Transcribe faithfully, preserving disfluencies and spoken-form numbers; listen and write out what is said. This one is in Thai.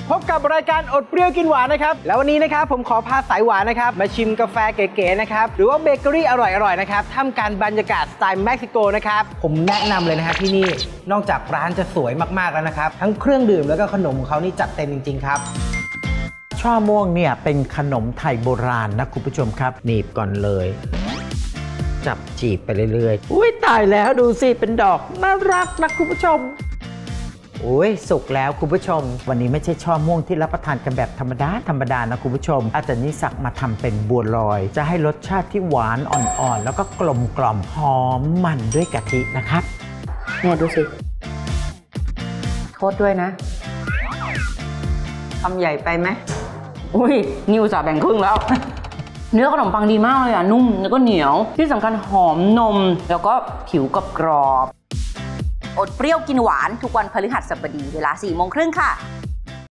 พบกับรายการอดเปรี้ยวกินหวานนะครับแล้ววันนี้นะครับผมขอพาสายหวานนะครับมาชิมกาแฟเก๋ๆนะครับหรือว่าเบเกอรี่อร่อยๆนะครับท่ามกลางบรรยากาศสไตล์เม็กซิโกนะครับผมแนะนำเลยนะครับที่นี่นอกจากร้านจะสวยมากๆแล้วนะครับทั้งเครื่องดื่มแล้วก็ขนมของเขานี่จัดเต็มจริงๆครับช่อม่วงเนี่ยเป็นขนมไทยโบราณนะคุณผู้ชมครับหนีบก่อนเลยจับจีบไปเรื่อยๆอุ้ยตายแล้วดูสิเป็นดอกน่ารักนะคุณผู้ชมโอ้ยสุกแล้วคุณผู้ชมวันนี้ไม่ใช่ช่อม่วงที่รับประทานกันแบบธรรมดาธรรมดานะคุณผู้ชมอาจารย์นิสักมาทำเป็นบัวลอยจะให้รสชาติที่หวานอ่อนๆแล้วก็กลมกล่อมหอมมันด้วยกะทินะครับเนี่ยดูสิโทษด้วยนะทำใหญ่ไปไหมอุ้ยนิวสาแบ่งครึ่งแล้วเนื้อขนมปังดีมากเลยอ่ะนุ่มแล้วก็เหนียวที่สำคัญหอมนมแล้วก็ผิวกรอบอดเปรี้ยวกินหวานทุกวันพฤหัสบดีเวลาสี่โมงครึ่งค่ะ